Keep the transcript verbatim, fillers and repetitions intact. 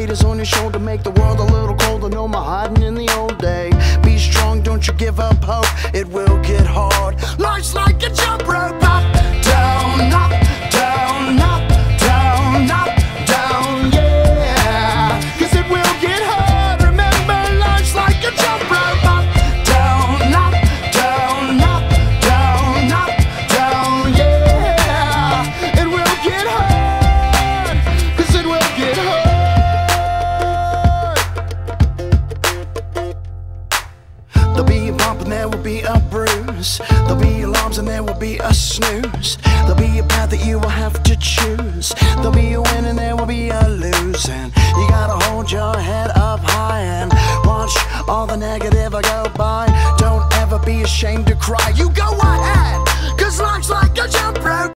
weight is on your shoulder, make the world a little colder. No more hiding in the old day. Be strong, don't you give up hope. It will get hard. Life's like a jump rope. Up, down, up, down, up, down, up, down, yeah. Cause it will get hard. Remember, life's like a jump rope. Up, down, up, down, up, down, up, down, yeah. It will get hard. Cause it will get hard. There'll be a bump and there will be a bruise. There'll be alarms and there will be a snooze. There'll be a path that you will have to choose. There'll be a win and there will be a losing. You gotta hold your head up high and watch all the negative go by. Don't ever be ashamed to cry. You go ahead, cause life's like a jump rope.